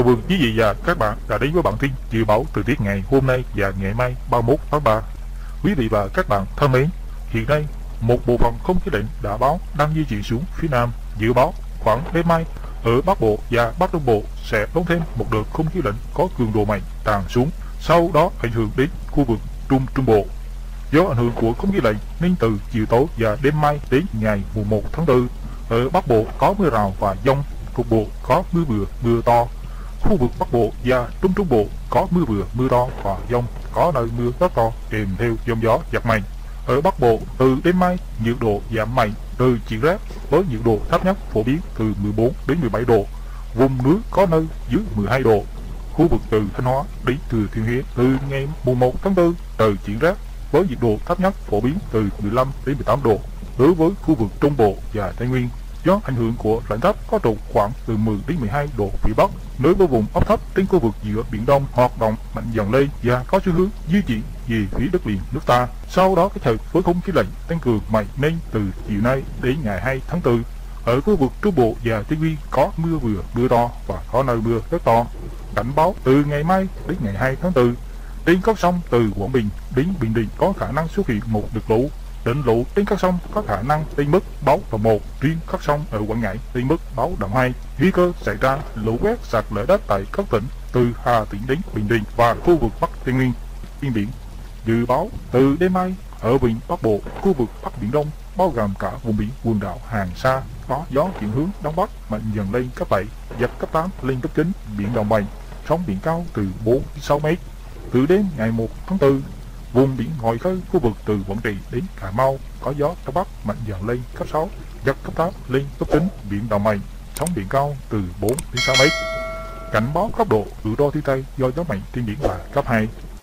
Chào mừng quý vị và các bạn đã đến với bản tin dự báo thời tiết ngày hôm nay và ngày mai 31 tháng 3. Quý vị và các bạn thân mến, hiện nay một bộ phận không khí lạnh đã báo đang di chuyển xuống phía Nam. Dự báo khoảng đêm mai ở Bắc Bộ và Bắc Trung Bộ sẽ đón thêm một đợt không khí lạnh có cường độ mạnh tràn xuống, sau đó ảnh hưởng đến khu vực Trung Trung Bộ. Do ảnh hưởng của không khí lạnh nên từ chiều tối và đêm mai đến ngày 1 tháng 4, ở Bắc Bộ có mưa rào và dông, cục bộ có mưa vừa mưa to. Khu vực Bắc Bộ và Trung Trung Bộ có mưa vừa mưa to và dông, có nơi mưa rất to kèm theo dông gió giật mạnh. Ở Bắc Bộ từ đêm mai nhiệt độ giảm mạnh, trời chuyển rét với nhiệt độ thấp nhất phổ biến từ 14 đến 17 độ, vùng núi có nơi dưới 12 độ. Khu vực từ Thanh Hóa đến Thừa Thiên Huế từ ngày 1 tháng 4 trời chuyển rét với nhiệt độ thấp nhất phổ biến từ 15 đến 18 độ. Đối với khu vực Trung Bộ và Tây Nguyên, do ảnh hưởng của rãnh thấp có trục khoảng từ 10 đến 12 độ vĩ Bắc, nối với vùng áp thấp trên khu vực giữa Biển Đông hoạt động mạnh dần lên và có xu hướng di chuyển về phía đất liền nước ta. Sau đó kết hợp với không khí lạnh tăng cường mạnh nên từ chiều nay đến ngày 2 tháng 4, ở khu vực Trung Bộ và Tây Nguyên có mưa vừa mưa to và có nơi mưa rất to. Cảnh báo từ ngày mai đến ngày 2 tháng 4, trên các sông từ Quảng Bình đến Bình Định có khả năng xuất hiện một đợt lũ. Đỉnh lũ trên các sông có khả năng lên mức báo động 1, riêng các sông ở Quảng Ngãi lên mức báo động 2. Nguy cơ xảy ra lũ quét sạt lở đất tại các tỉnh từ Hà Tĩnh đến Bình Định và khu vực Bắc Tây Nguyên. Trên biển, dự báo từ đêm mai ở vịnh Bắc Bộ, khu vực Bắc Biển Đông bao gồm cả vùng biển quần đảo Hoàng Sa có gió chuyển hướng đông bắc mạnh dần lên cấp 7, giật cấp 8 lên cấp 9, biển động mạnh, sóng biển cao từ 4 đến 6 mét. Từ đêm ngày 1 tháng 4, vùng biển ngoài khơi khu vực từ Quảng Trị đến Cà Mau có gió đông bắc mạnh dần lên cấp 6, giật cấp 8 lên cấp 9, biển động mạnh, sóng biển cao từ 4 đến 6 mét. Cảnh báo cấp độ rủi ro thiên tai do gió mạnh trên biển là cấp 2.